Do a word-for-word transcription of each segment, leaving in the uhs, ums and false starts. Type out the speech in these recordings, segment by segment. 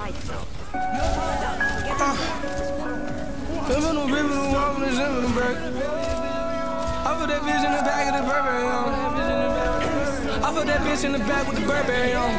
Living on ribbon and walk with the zip in the back. I put that bitch in the back of the Burberry on. I put that bitch in the back with the Burberry on.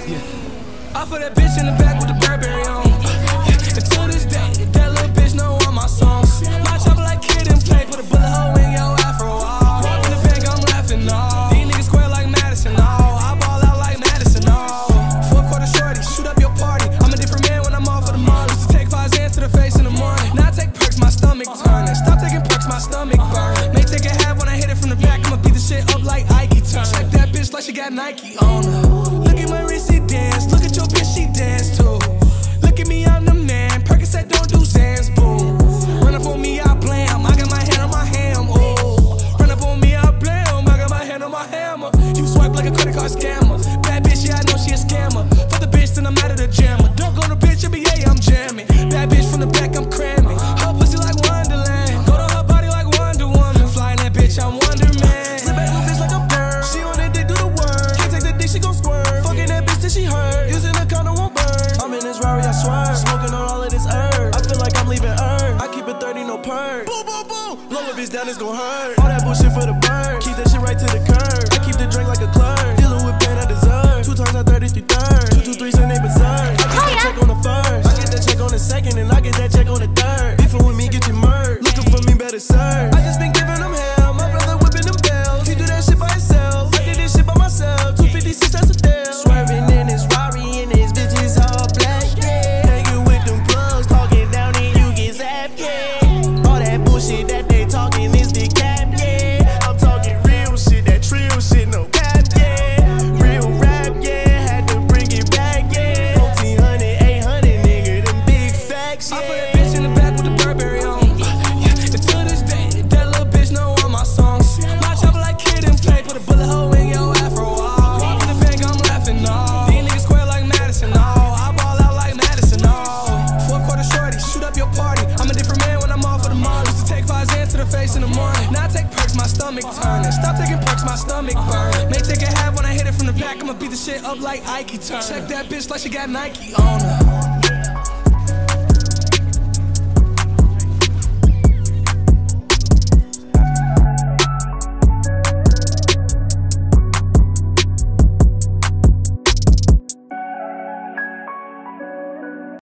Yeah. I put that bitch in the back with the Burberry on. Yeah. And to this day, that little bitch know all my songs. My chopper like Kid and Play, put a bullet hole in your afro. Oh. Walk in the bank, I'm laughing, no. These niggas square like Madison, no. I ball out like Madison, no. Fourth quarter shorty, shoot up your party. I'm a different man when I'm off of the mall. Used to take five Xans to the face in the morning. Now I take perks, my stomach turning. Stop taking perks, my stomach burning. May take a half when I hit it from the back. I'ma beat the shit up like Ike turn. Check that bitch like she got Nike on her. Look at my wrist, she dance. Look at your bitch, she dance too. Look at me, I'm the man. Percocet don't do Zans, boom. Run up on me, I blam. I got my hand on my ham, ooh. Run up on me, I blam. I got my hand on my hammer. You swipe like a credit card scammer. Bad bitch, yeah, I know she a scammer. Fuck the bitch, then I'm out of the jammer. Dunk on the bitch, N B A, I'm jamming. Bad bitch from the back, I'm cramming. Her pussy like Wonderland. Go to her body like Wonder Woman. Flying that bitch, I'm Wonder Man. Slip back with bitch like a bird. She on that dick, do the work. Can't take the dick, she gon' squirt. Fucking that bitch till she hurt. Using the condom won't burn. I'm in this Rari, I swear. Smoking on all of this herb. I feel like I'm leaving Earth. I keep it thirty, no perk. Boom, boom, boom. Blow a bitch down, it's gon' hurt. All that bullshit for the bird. Keep that shit right to the curb. I keep the drink like a clerk. Dealing with pain I deserve. Two times I thirty-three thirds. Two, two, threes and they berserk. I get that check on the first. I get that check on the second. And I get that check on the third. Beefing with me, get you murked. Looking for me, better serve. I just been giving them hell. My brother whipping them bells. He do that shit by himself. I did this shit by myself. two fifty-six, that's a deal. Swerving in his Rari and his bitches all black, yeah. Hanging with them plugs, talking down and you get zapped, yeah. All that bullshit that they talking is the cap, yeah. I'm talking real shit, that trill shit, no cap, yeah. Real rap, yeah, had to bring it back, yeah. fourteen hundred, eight hundred, nigga, them big facts, yeah. I put that bitch in the back with the Burberry on. Yeah, and to this day, that little bitch know all my songs. My chopper like Kid and Play, put a bullet hole in your afro. Oh. Walk in the bank, I'm laughing, no. These niggas square like Madison, no. I ball out like Madison, no. Fourth quarter shorty, shoot up your party. I'm a different man when I'm off of the mall. Used to take five Xans to the face in the morning. Now I take perks, my stomach turning. Stop taking perks, my stomach burning. May take a half when I hit it from the back. I'ma beat the shit up like Ike turn. Check that bitch like she got Nike on her.